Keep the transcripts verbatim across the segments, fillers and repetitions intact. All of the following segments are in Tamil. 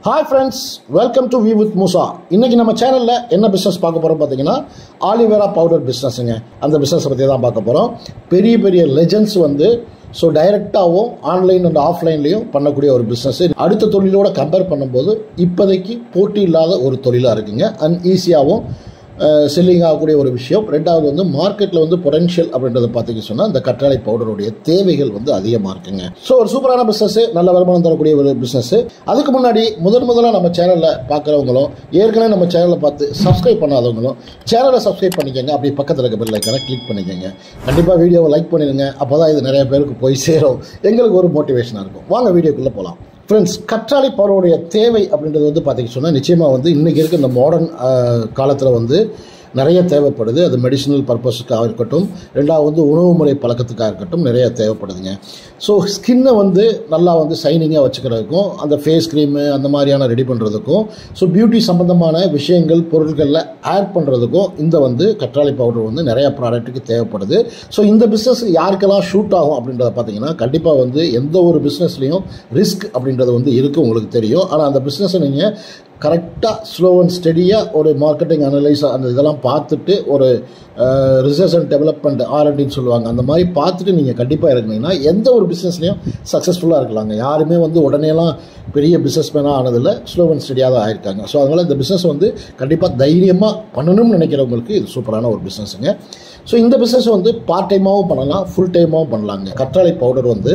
Hi friends, welcome to We with Musa. இன்னைக்கு நம்ம சேனல்ல என்ன பிசினஸ் பார்க்க போறோம் பாத்தீங்கன்னா Aloevera powder businessங்க. அந்த பிசினஸ் பத்தி தான் பார்க்க போறோம். பெரிய பெரிய லெஜெண்ட்ஸ் வந்து சோ டைரக்டாவும் ஆன்லைன் அண்ட் ஆஃப்லைன்லயும் பண்ணக்கூடிய ஒரு பிசினஸ். அடுத்த தொழிலோட கம்பேர் பண்ணும்போது இப்போதைக்கு போட்டி இல்லாத ஒரு தொழிலா இருக்குங்க. அண்ட் ஈஸியாவும் செல்லிங் ஆகக்கூடிய ஒரு விஷயம். ரெண்டாவது வந்து மார்க்கெட்டில் வந்து பொட்டன்ஷியல் அப்படின்றத பார்த்தீங்க சொன்னால் இந்த கற்றாழை பவுடருடைய தேவைகள் வந்து அதிகமாக இருக்குங்க. ஸோ ஒரு சூப்பரான பிஸ்னஸ், நல்ல வருமானம் தரக்கூடிய ஒரு பிஸ்னஸ். அதுக்கு முன்னாடி முதன் முதலாக நம்ம சேனலில் பார்க்குறவங்களும் ஏற்கனவே நம்ம சேனலை பார்த்து சப்ஸ்கிரைப் பண்ணாதவங்களும் சேனலை சப்ஸ்கிரைப் பண்ணிக்கோங்க. அப்படி பக்கத்தில் இருக்க பெல் ஐக்கானை கிளிக் பண்ணிக்கோங்க. கண்டிப்பாக வீடியோவை லைக் பண்ணிடுங்க. அப்போ தான் இது நிறைய பேருக்கு போய் சேரும், எங்களுக்கு ஒரு மோட்டிவேஷனாக இருக்கும். வாங்க வீடியோக்குள்ளே போகலாம். ஃப்ரெண்ட்ஸ், கற்றாழை பவுடருடைய தேவை அப்படின்றது வந்து பார்த்தீங்கன்னு சொன்னால் நிச்சயமாக வந்து இன்றைக்கி இருக்க இந்த மாடர்ன் காலத்தில் வந்து நிறைய தேவைப்படுது. அது மெடிசினல் பர்பஸுக்காக இருக்கட்டும், ரெண்டாவது வந்து உணவு முறை பழக்கத்துக்காக இருக்கட்டும், நிறைய தேவைப்படுதுங்க. ஸோ ஸ்கின்னை வந்து நல்லா வந்து ஷைனிங்காக வச்சுக்கிறதுக்கும், அந்த ஃபேஸ் க்ரீமு அந்த மாதிரியான ரெடி பண்ணுறதுக்கும், ஸோ பியூட்டி சம்மந்தமான விஷயங்கள் பொருட்களில் ஆட் பண்ணுறதுக்கும் இந்த வந்து கற்றாழை பவுடர் வந்து நிறையா ப்ராடக்ட்டுக்கு தேவைப்படுது. ஸோ இந்த பிஸ்னஸ் யாருக்கெல்லாம் ஷூட் ஆகும் அப்படின்றத பார்த்தீங்கன்னா கண்டிப்பாக வந்து எந்த ஒரு பிஸ்னஸ்லேயும் ரிஸ்க் அப்படின்றது வந்து இருக்குது, உங்களுக்கு தெரியும். ஆனால் அந்த பிஸ்னஸை நீங்கள் கரெக்டாக ஸ்லோ அண்ட் ஸ்டெடியாக ஒரு மார்க்கெட்டிங் அனலைஸ் அந்த இதெல்லாம் பார்த்துட்டு ஒரு ரிசர்ச் அண்ட் டெவலப்மெண்ட் ஆர்அண்டின்னு சொல்லுவாங்க, அந்த மாதிரி பார்த்துட்டு நீங்கள் கண்டிப்பாக இருந்தீங்கன்னா எந்த ஒரு பிஸ்னஸ்லையும் சக்ஸஸ்ஃபுல்லாக இருக்கலாங்க. யாருமே வந்து உடனேலாம் பெரிய பிஸ்னஸ் மேனாக ஆனதில்லை, ஸ்லோ அண்ட் ஸ்டெடியாக தான் ஆயிருக்காங்க. ஸோ அதனால் இந்த பிஸ்னஸ் வந்து கண்டிப்பாக தைரியமாக பண்ணணும்னு நினைக்கிறவங்களுக்கு இது சூப்பரான ஒரு பிஸ்னஸுங்க. ஸோ இந்த பிஸ்னஸ் வந்து பார்ட் டைமாகவும் பண்ணலாம், ஃபுல் டைமாகவும் பண்ணலாங்க. கற்றாழை பவுடர் வந்து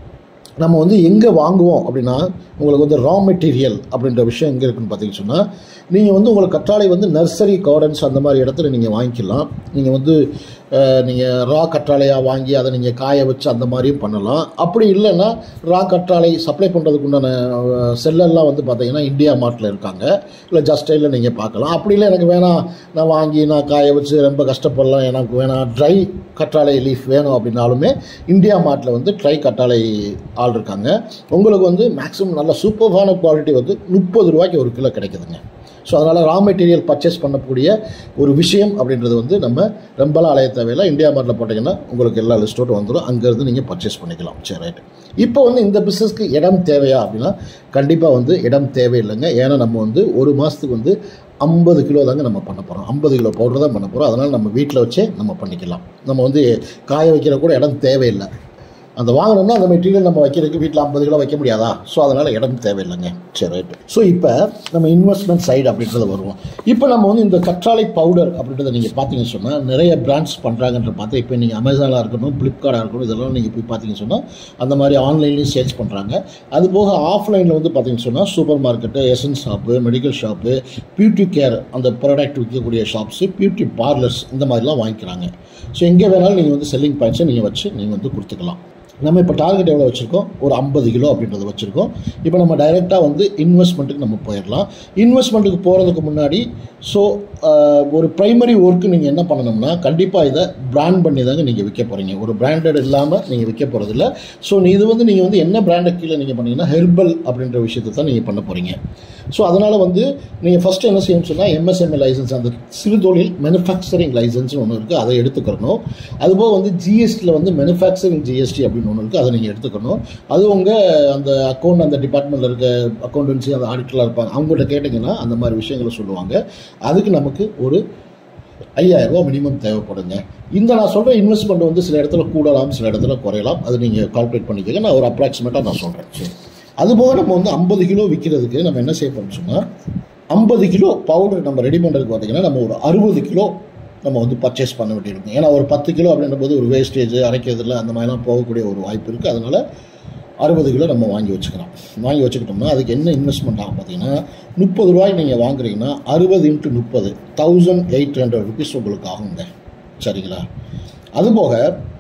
நம்ம வந்து எங்கே வாங்குவோம் அப்படின்னா உங்களுக்கு வந்து ரா மெட்டீரியல் அப்படின்ற விஷயம் எங்கே இருக்குன்னு பார்த்தீங்கன்னு சொன்னால் நீங்கள் வந்து உங்களுக்கு கற்றாழை வந்து நர்சரி கார்டன்ஸ் அந்த மாதிரி இடத்துல நீங்கள் வாங்கிக்கலாம். நீங்கள் வந்து நீங்கள் ரா கற்றாழையாக வாங்கி அதை நீங்கள் காய வச்சு அந்த மாதிரியும் பண்ணலாம். அப்படி இல்லைன்னா ரா கற்றாழை சப்ளை பண்ணுறதுக்கு உண்டான செல்லெல்லாம் வந்து பார்த்தீங்கன்னா இந்தியா மார்ட்டில் இருக்காங்க, இல்லை ஜஸ்ட் ஸ்டைலில் நீங்கள் பார்க்கலாம். அப்படி இல்லை எனக்கு வேணாம், நான் வாங்கி நான் காய வச்சு ரொம்ப கஷ்டப்படலாம், எனக்கு வேணாம் ட்ரை கற்றாழை லீஃப் வேணும் அப்படின்னாலுமே இந்தியா மார்ட்டில் வந்து ட்ரை கற்றாழை ஆள் இருக்காங்க. உங்களுக்கு வந்து மேக்ஸிமம் நல்ல சூப்பர்வான குவாலிட்டி வந்து முப்பது ரூபாய்க்கு ஒரு கிலோ கிடைக்குதுங்க. ஸோ அதனால் ரா மெட்டீரியல் பர்ச்சேஸ் பண்ணக்கூடிய ஒரு விஷயம் அப்படின்றது வந்து நம்ம ரொம்பலாம் அலைய தேவையில்லை. இந்தியா மார்ட்டில் போட்டிங்கன்னா உங்களுக்கு எல்லா லிஸ்ட்டோடு வந்துடும், அங்கேருந்து நீங்கள் பர்ச்சேஸ் பண்ணிக்கலாம். சரி, ரைட். இப்போ வந்து இந்த பிஸ்னஸ்க்கு இடம் தேவையா அப்படின்னா கண்டிப்பாக வந்து இடம் தேவையில்லைங்க. ஏன்னா நம்ம வந்து ஒரு மாதத்துக்கு வந்து ஐம்பது கிலோ தாங்க நம்ம பண்ண போகிறோம், ஐம்பது கிலோ பவுடர் தான் பண்ண போகிறோம். அதனால் நம்ம வீட்டில் வச்சே நம்ம பண்ணிக்கலாம். நம்ம வந்து காய வைக்கிற கூட இடம் தேவையில்லை. அந்த வாங்கணும்னா அந்த மெட்டீரியல் நம்ம வைக்கிறதுக்கு வீட்டில் ஐம்பது கிலோ வைக்க முடியாதா? ஸோ அதனால் இடம் தேவையில்லைங்க. சரி, ரைட்டு. ஸோ இப்போ நம்ம இன்வெஸ்ட்மெண்ட் சைடு அப்படின்றத வருவோம். இப்போ நம்ம வந்து இந்த கற்றாழை பவுடர் அப்படின்றத நீங்கள் பார்த்தீங்கன்னு சொன்னால் நிறைய பிராண்ட்ஸ் பண்ணுறாங்கன்ற பார்த்து இப்போ நீங்கள் அமேசானாக இருக்கட்டும், ஃப்ளிப்கார்ட்டாக இருக்கட்டும், இதெல்லாம் நீங்கள் போய் பார்த்தீங்கன்னு சொன்னால் அந்த மாதிரி ஆன்லைன்லேயும் சேல்ஸ் பண்ணுறாங்க. அது போக ஆஃப்லைனில் வந்து பார்த்தீங்கன்னு சொன்னால் supermarket, essence shop, medical shop, beauty care அந்த ப்ராடக்ட் விற்கக்கூடிய ஷாப்ஸு, பியூட்டி பார்லர்ஸ் இந்த மாதிரிலாம் வாங்கிக்கிறாங்க. ஸோ எங்கே வேணாலும் நீங்கள் வந்து செல்லிங் பாயிண்ட்ஸை நீங்கள் வச்சு நீங்கள் வந்து கொடுத்துக்கலாம். நம்ம இப்போ டார்கெட் எவ்வளோ வச்சுருக்கோம்? ஒரு ஐம்பது கிலோ அப்படின்றத வச்சுருக்கோம். இப்போ நம்ம டைரெக்டாக வந்து இன்வெஸ்ட்மெண்ட்டுக்கு நம்ம போயிடலாம். இன்வெஸ்ட்மெண்ட்டுக்கு போகிறதுக்கு முன்னாடி ஸோ ஒரு ப்ரைமரி ஒர்க்கு நீங்கள் என்ன பண்ணணும்னா கண்டிப்பாக இதை பிராண்ட் பண்ணி தாங்க நீங்கள் விற்க போகிறீங்க. ஒரு பிராண்டட் இல்லாமல் நீங்கள் விற்க போகிறதில்ல. ஸோ இது வந்து நீங்கள் வந்து என்ன பிராண்டை கீழே நீங்கள் பண்ணீங்கன்னா ஹெர்பல் அப்படின்ற விஷயத்தை தான் நீங்கள் பண்ண போகிறீங்க. ஸோ அதனால் வந்து நீங்கள் ஃபஸ்ட்டு என்ன செய்யணும்னு சொன்னால் எம்எஸ்எம்இ லைசன்ஸ், அந்த சிறுதொழில் மேனுஃபேக்சரிங் லைசன்ஸ்னு ஒன்று இருக்குது, அதை எடுத்துக்கணும். அதுபோக வந்து ஜிஎஸ்டியில் வந்து மேனுஃபேக்சரிங் ஜிஎஸ்டி அப்படின்னு ஒன்று இருக்குது, அதை நீங்கள் எடுத்துக்கணும். அது உங்கள் அந்த அக்கௌண்ட் அந்த டிபார்ட்மெண்ட்டில் இருக்க அக்கௌண்டன்சி அந்த ஆடிட்டராக இருப்பாங்க, அவங்கள்ட்ட கேட்டிங்கன்னா அந்த மாதிரி விஷயங்களை சொல்லுவாங்க. அதுக்கு நமக்கு ஒரு ஐயாயிரம் ரூபா மினிமம் தேவைப்படுங்க. இந்த நான் சொல்கிற இன்வெஸ்ட்மெண்ட் வந்து சில இடத்துல கூடலாம், சில இடத்துல குறையலாம். அது நீங்கள் கால்குலேட் பண்ணிக்கோங்க. நான் ஒரு அப்ராக்சிமேட்டாக நான் சொல்கிறேன். சரி, அதுபோக நம்ம வந்து ஐம்பது கிலோ விற்கிறதுக்கு நம்ம என்ன செய்ய போகிறோம்னு சொன்னால் ஐம்பது கிலோ பவுடர் நம்ம ரெடி பண்ணுறதுக்கு பார்த்தீங்கன்னா நம்ம ஒரு அறுபது கிலோ நம்ம வந்து பர்ச்சேஸ் பண்ண வேண்டியிருக்கும். ஏன்னா ஒரு பத்து கிலோ அப்படின்ற போது ஒரு வேஸ்டேஜ் அரைக்கிறதுல அந்த மாதிரிலாம் போகக்கூடிய ஒரு வாய்ப்பு இருக்குது. அதனால் அறுபது கிலோ நம்ம வாங்கி வச்சுக்கிறோம். வாங்கி வச்சுக்கிட்டோம்னா அதுக்கு என்ன இன்வெஸ்ட்மெண்ட் ஆகும் பார்த்தீங்கன்னா முப்பது ரூபாய் நீங்கள் வாங்குறீங்கன்னா அறுபது இன்ட்டு முப்பது தௌசண்ட் எயிட் ஹண்ட்ரட் ருபீஸ் உங்களுக்கு ஆகுங்க. சரிங்களா? அதுபோக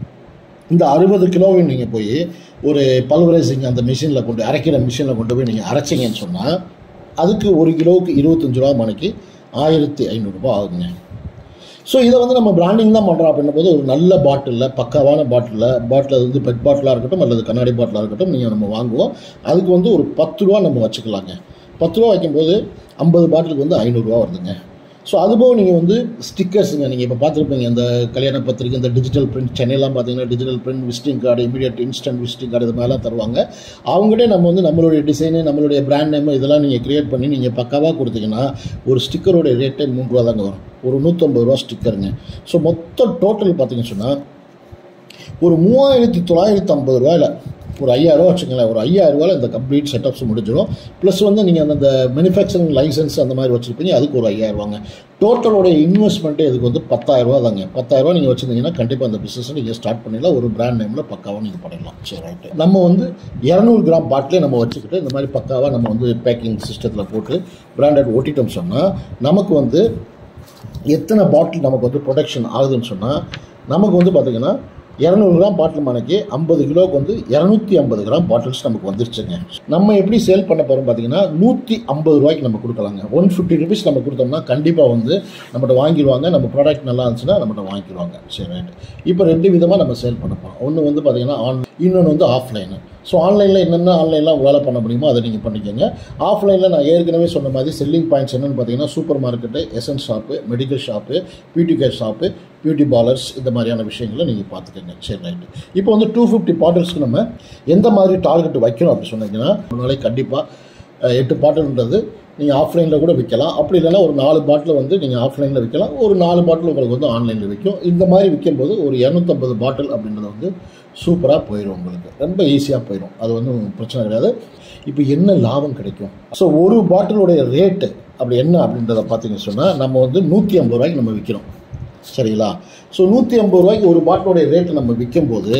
இந்த அறுபது கிலோவையும் நீங்கள் போய் ஒரு பல்வரைசிங் அந்த மிஷினில் கொண்டு அரைக்கிற மிஷினில் கொண்டு போய் நீங்கள் அரைச்சிங்கன்னு சொன்னால் அதுக்கு ஒரு கிலோவுக்கு இருபத்தஞ்சி ரூபா மணிக்கு ஆயிரத்தி ஐநூறுரூபா ஆகுங்க. ஸோ இதை வந்து நம்ம பிராண்டிங் தான் பண்ணுறோம் அப்படின்னும் போது ஒரு நல்ல பாட்டிலில், பக்காவான பாட்டிலில், பாட்டில் வந்து பெட் பாட்டிலாக இருக்கட்டும் அல்லது கண்ணாடி பாட்டிலாக இருக்கட்டும் நீங்கள் நம்ம வாங்குவோம். அதுக்கு வந்து ஒரு பத்து ரூபா நம்ம வச்சுக்கலாங்க. பத்து ரூபா வைக்கும்போது ஐம்பது பாட்டிலுக்கு வந்து ஐநூறுரூவா வருதுங்க. ஸோ அதுபோக நீங்கள் வந்து ஸ்டிக்கர்ஸுங்க நீங்கள் இப்போ பார்த்துருப்பீங்க இந்த கல்யாண பத்திரிக்கை இந்த டிஜிட்டல் பிரிண்ட் சென்னையெல்லாம் பார்த்தீங்கன்னா digital print visiting card immediate instant visiting card இது மாதிரிலாம் தருவாங்க. அவங்ககிட்டே நம்ம வந்து நம்மளுடைய டிசைனு நம்மளுடைய பிராண்ட் நேமு இதெல்லாம் நீங்கள் க்ரியேட் பண்ணி நீங்கள் பக்காவாக கொடுத்தீங்கன்னா ஒரு ஸ்டிக்கரோடைய ரேட்டே மூணு ரூபா தாங்க வரும். ஒரு நூற்றம்பது ரூபா ஸ்டிக்கருங்க. ஸோ மொத்தம் டோட்டல் பார்த்தீங்கன்னு சொன்னால் ஒரு மூவாயிரத்தி தொள்ளாயிரத்தி ஐம்பது ரூபாயில் ஒரு ஐயாயிரரூவா வச்சுங்களேன். ஒரு ஐயாயிரரூவாயில் இந்த கம்ப்ளீட் செட்டப்ஸ் முடிஞ்சிடும். ப்ளஸ் வந்து நீங்கள் அந்த மேனுஃபேக்சரிங் லைசன்ஸ் அந்த மாதிரி வச்சுருப்பீங்க, அதுக்கு ஒரு ஐயாயிரரூவாங்க. டோட்டலோடைய இன்வெஸ்ட்மெண்ட்டே இதுக்கு வந்து பத்தாயிரரூவா தாங்க. பத்தாயிரரூவா நீங்கள் வச்சுருந்தீங்கன்னா கண்டிப்பாக அந்த பிஸ்னஸை நீங்கள் ஸ்டார்ட் பண்ணிடலாம். ஒரு பிராண்ட் நேமில் பக்காவாக நீங்கள் பண்ணிடலாம். சரி ரைட்டு. நம்ம வந்து இரநூறு கிராம் பாட்டிலே நம்ம வச்சுக்கிட்டு இந்த மாதிரி பக்காவாக நம்ம வந்து பேக்கிங் சிஸ்டத்தில் போட்டு பிராண்டட் ஓட்டிட்டோம் சொன்னால் நமக்கு வந்து எத்தனை பாட்டில் நமக்கு வந்து ப்ரொடக்ஷன் ஆகுதுன்னு சொன்னால் நமக்கு வந்து பார்த்திங்கன்னா இரநூறு கிராம் பாட்டில் மணிக்கு ஐம்பது கிலோவுக்கு வந்து இரநூத்தி ஐம்பது கிராம் பாட்டில்ஸ் நமக்கு வந்துருச்சுங்க. நம்ம எப்படி சேல் பண்ண போகிறோம் பார்த்தீங்கன்னா நூற்றி ஐம்பது ரூபாய்க்கு நம்ம கொடுக்கலாங்க. ஒன் ஃபிஃப்டி ருபீஸ் நம்ம கொடுத்தோம்னா கண்டிப்பாக வந்து நம்மகிட்ட வாங்கிடுவாங்க. நம்ம ப்ராடக்ட் நல்லா இருந்துச்சுன்னா நம்மகிட்ட வாங்கிடுவாங்க. சரி ரைட்டு. இப்போ ரெண்டு விதமாக நம்ம சேல் பண்ண போகிறோம். ஒன்று வந்து பார்த்திங்கன்னா ஆன்லைன், இன்னொன்று வந்து ஆஃப்லைனு. ஸோ ஆன்லைனில் என்னென்ன ஆன்லைனில் உங்களால் பண்ண முடியுமோ அதை நீங்கள் பண்ணிக்கோங்க. ஆஃப்லைனில் நான் ஏற்கனவே சொன்ன மாதிரி செல்லிங் பாயிண்ட்ஸ் என்னென்னு பார்த்தீங்கன்னா supermarket, essence shop, medical shop, beauty care shop, beauty parlours இந்த மாதிரியான விஷயங்களை நீங்கள் பார்த்துக்கோங்க. சரி ரைட்டு. இப்போ வந்து டூ ஃபிஃப்டி பாட்டில்ஸ்க்கு நம்ம எந்த மாதிரி டார்கெட் வைக்கணும் அப்படி சொன்னீங்கன்னா ஒரு நாளைக்கு கண்டிப்பாக எட்டு பாட்டில்ன்றது நீங்கள் ஆஃப்லைனில் கூட விற்கலாம். அப்படி இல்லைன்னா ஒரு நாலு பாட்டில் வந்து நீங்கள் ஆஃப்லைனில் விற்கலாம். ஒரு நாலு பாட்டில் உங்களுக்கு வந்து ஆன்லைனில் விற்கும். இந்த மாதிரி விற்கும்போது ஒரு இரநூத்தம்பது பாட்டில் அப்படின்றது வந்து சூப்பராக போயிடும். உங்களுக்கு ரொம்ப ஈஸியாக போயிடும். அது வந்து பிரச்சனை கிடையாது. இப்போ என்ன லாபம் கிடைக்கும்? ஸோ ஒரு பாட்டிலுடைய ரேட்டு அப்படி என்ன அப்படின்றத பார்த்தீங்கன்னு சொன்னால் நம்ம வந்து நூற்றி ஐம்பது ரூபாய்க்கு நம்ம விற்கிறோம். சரிங்களா? ஸோ நூற்றி ஐம்பது ரூபாய்க்கு ஒரு பாட்டிலுடைய ரேட்டு நம்ம விற்கும்போது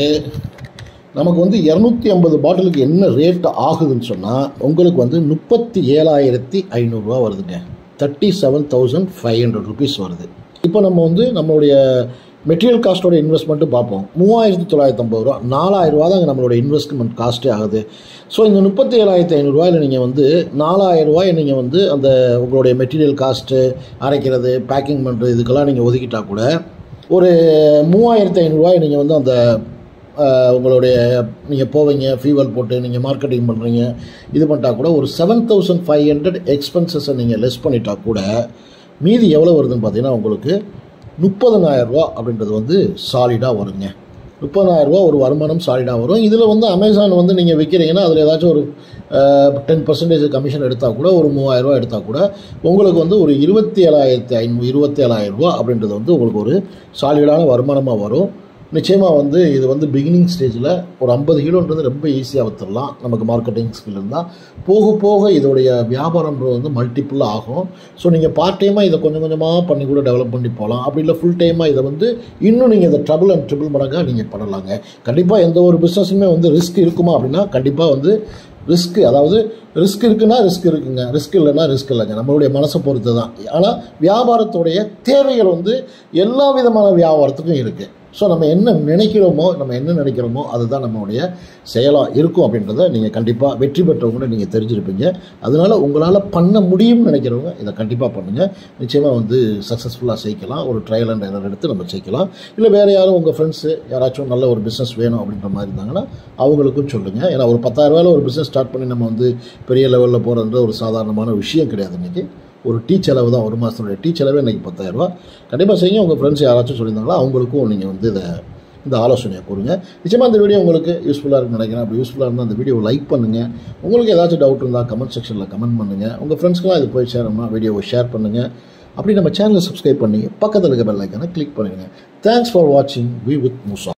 நமக்கு வந்து இரநூத்தி ஐம்பது பாட்டிலுக்கு என்ன ரேட் ஆகுதுன்னு சொன்னால் உங்களுக்கு வந்து முப்பத்தி ஏழாயிரத்தி ஐநூறுரூவா வருதுங்க. Thirty seven thousand five hundred rupees வருது. இப்போ நம்ம வந்து நம்மளுடைய மெட்டீரியல் காஸ்ட்டோட இன்வெஸ்ட்மெண்ட்டு பார்ப்போம். மூவாயிரத்தி தொள்ளாயிரத்தி ஐம்பது ரூபா நாலாயிரம் ரூபா தாங்க நம்மளோட இன்வெஸ்ட்மெண்ட் காஸ்ட்டே ஆகுது. ஸோ இந்த முப்பத்தி ஏழாயிரத்தி ஐநூறுரூவாயில் நீங்கள் வந்து நாலாயிரம் ரூபாய் நீங்கள் வந்து அந்த உங்களுடைய மெட்டீரியல் காஸ்ட்டு அரைக்கிறது பேக்கிங் பண்ணுறது இதுக்கெல்லாம் நீங்கள் ஒதுக்கிட்டால் கூட ஒரு மூவாயிரத்தி ஐநூறுரூவாய் நீங்கள் வந்து அந்த உங்களுடைய நீங்கள் போவீங்க ஃபீவல் போட்டு நீங்கள் மார்க்கெட்டிங் பண்ணுறீங்க இது பண்ணிட்டா கூட ஒரு செவன் தௌசண்ட் ஃபைவ் ஹண்ட்ரட் எக்ஸ்பென்சஸை நீங்கள் லெஸ் பண்ணிட்டா கூட மீதி எவ்வளோ வருதுன்னு பார்த்தீங்கன்னா உங்களுக்கு முப்பதனாயிரரூவா அப்படின்றது வந்து சாலிடாக வருங்க. முப்பதாயிரரூவா ஒரு வருமானம் சாலிடாக வரும். இதில் வந்து அமேசான் வந்து நீங்கள் விற்கிறீங்கன்னா அதில் ஏதாச்சும் ஒரு டென் பர்சன்டேஜ் கமிஷன் எடுத்தால் கூட ஒரு மூவாயிரரூவா எடுத்தால் கூட உங்களுக்கு வந்து ஒரு இருபத்தி ஏழாயிரத்தி ஐநூறு இருபத்தி ஏழாயிரரூவா அப்படின்றது வந்து உங்களுக்கு ஒரு சாலிடான வருமானமாக வரும். நிச்சயமாக வந்து இது வந்து பிகினிங் ஸ்டேஜில் ஒரு ஐம்பது கிலோன்றது ரொம்ப ஈஸியாக விற்றுடலாம். நமக்கு மார்க்கெட்டிங் ஸ்கில் இருந்தால் போக போக இதோடைய வியாபாரம்ன்றது வந்து மல்டிப்புளாக ஆகும். ஸோ நீங்கள் பார்ட் டைமாக இதை கொஞ்சம் கொஞ்சமாக பண்ணி கூட டெவலப் பண்ணி போகலாம். அப்படி இல்லை ஃபுல் டைமாக இதை வந்து இன்னும் நீங்கள் இதை ட்ரபிள் அண்ட் ட்ரிபிள் மடங்காக நீங்கள் பண்ணலாங்க. கண்டிப்பாக எந்த ஒரு பிஸ்னஸுமே வந்து ரிஸ்க் இருக்குமா அப்படின்னா கண்டிப்பாக வந்து ரிஸ்க்கு, அதாவது ரிஸ்க் இருக்குன்னா ரிஸ்க் இருக்குங்க, ரிஸ்க் இல்லைன்னா ரிஸ்க் இல்லைங்க. நம்மளுடைய மனசை பொறுத்து தான். ஆனால் வியாபாரத்துடைய தேவைகள் வந்து எல்லா விதமான வியாபாரத்துக்கும் இருக்குது. ஸோ நம்ம என்ன நினைக்கிறோமோ நம்ம என்ன நினைக்கிறோமோ அதுதான் நம்மளுடைய செயலாக இருக்கும் அப்படின்றத நீங்கள் கண்டிப்பாக வெற்றி பெற்றவங்க நீங்கள் தெரிஞ்சிருப்பீங்க. அதனால் உங்களால் பண்ண முடியும்னு நினைக்கிறவங்க இதை கண்டிப்பாக பண்ணுங்கள். நிச்சயமாக வந்து சக்ஸஸ்ஃபுல்லாக ஜெயிக்கலாம். ஒரு ட்ரையல் அண்ட் எரர் எடுத்து நம்ம ஜெயிக்கலாம். இல்லை வேறு யாரும் உங்கள் ஃப்ரெண்ட்ஸு யாராச்சும் நல்ல ஒரு பிஸ்னஸ் வேணும் அப்படின்ற மாதிரி இருந்தாங்கன்னா அவங்களுக்கும் சொல்லுங்கள். ஏன்னா ஒரு பத்தாயிரரூவாயில் ஒரு பிஸ்னஸ் ஸ்டார்ட் பண்ணி நம்ம வந்து பெரிய லெவலில் போகிறதுன்ற ஒரு சாதாரணமான விஷயம் கிடையாது. இன்றைக்கி ஒரு டீ செலவு தான், ஒரு மாதத்துடைய டீ செலவே இன்றைக்கி பத்தாயிரரூவா. கண்டிப்பாக செய்யுங்க. உங்கள் ஃப்ரெண்ட்ஸ் யாராச்சும் சொல்லியிருந்தாங்களோ அவங்களுக்கும் நீங்கள் வந்து இதை இந்த ஆலோசனையை கொடுங்க. நிச்சயமாக இந்த வீடியோ உங்களுக்கு யூஸ்ஃபுல்லாக இருக்குன்னு நினைக்கிறேன். அப்படி யூஸ்ஃபுல்லாக இருந்தால் அந்த வீடியோவை லைக் பண்ணுங்கள். உங்களுக்கு ஏதாச்சும் டவுட் இருந்தால் கமெண்ட் செக்ஷனில் கமெண்ட் பண்ணுங்கள். உங்கள் ஃப்ரெண்ட்ஸ்க்கெலாம் இது போய் சேரணும்னா வீடியோவை ஷேர் பண்ணுங்கள். அப்படி நம்ம சேனலை சப்ஸ்கிரைப் பண்ணி பக்கத்தில் இருக்க பெல் ஐக்கானை கிளிக் பண்ணுங்கள். தேங்க்ஸ் ஃபார் வாட்சிங் வி வித் முசா.